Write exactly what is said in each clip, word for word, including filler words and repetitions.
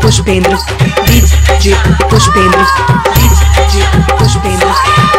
Pushpendra DJ Pushpendra DJ Pushpendra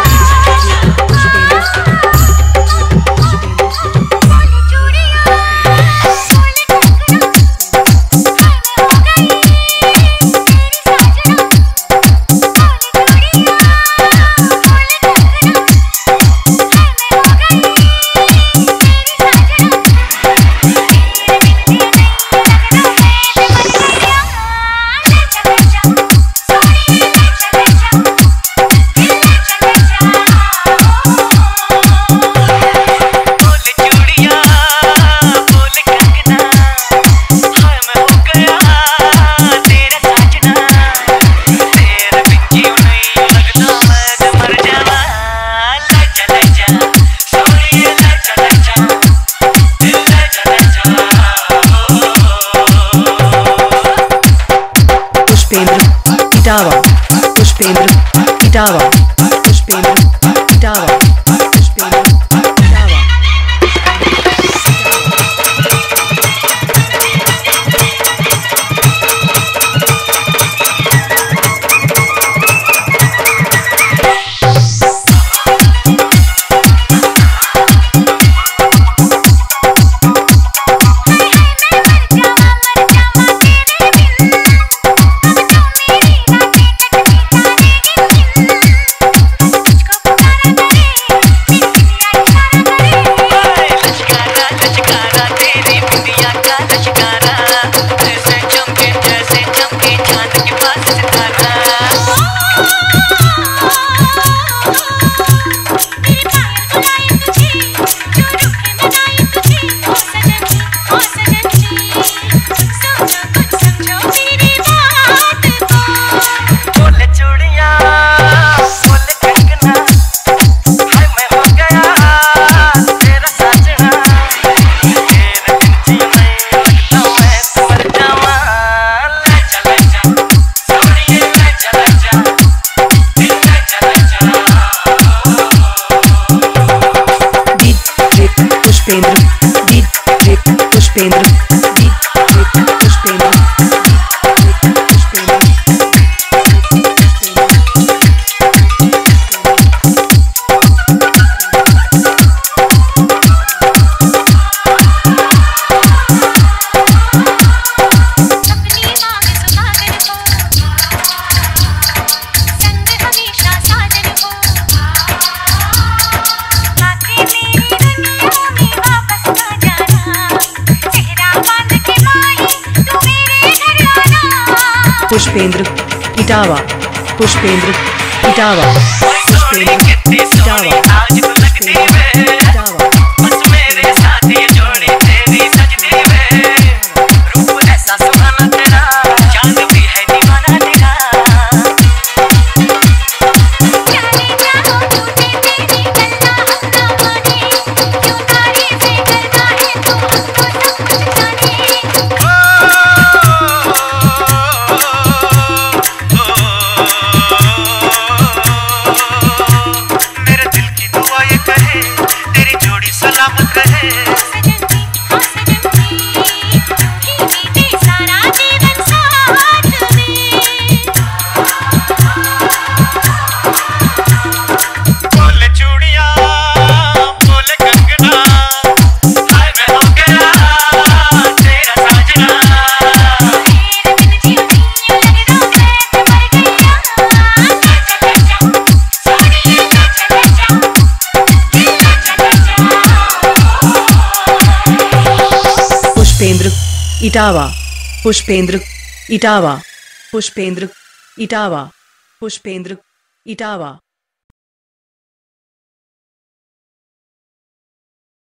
Etawah Pushpendra Etawah Pushpendra Etawah Pushpendra Etawah Pushpendra DJ Pushpendra DJ Pushpendra Pushpendra Pushpendra Etawah Pushpendra Etawah Pushpendra Etawah Etawah मेरे साथी जोड़े तेरी सजदे में रूप ऐसा सुहाना तेरा चांद भी है दीवाना तेरा जाने जाओ तूने तेरी गल्ला अपना माने क्यों तारीफें करता है तू हमको सब कुछ जाने मेरे दिल की दुआ ये कहे तेरी जोड़ी सलामत रहे पुष्पेंद्र इटावा पुष्पेंद्र इटावा पुष्पेंद्र इटावा पुष्पेंद्र इटावा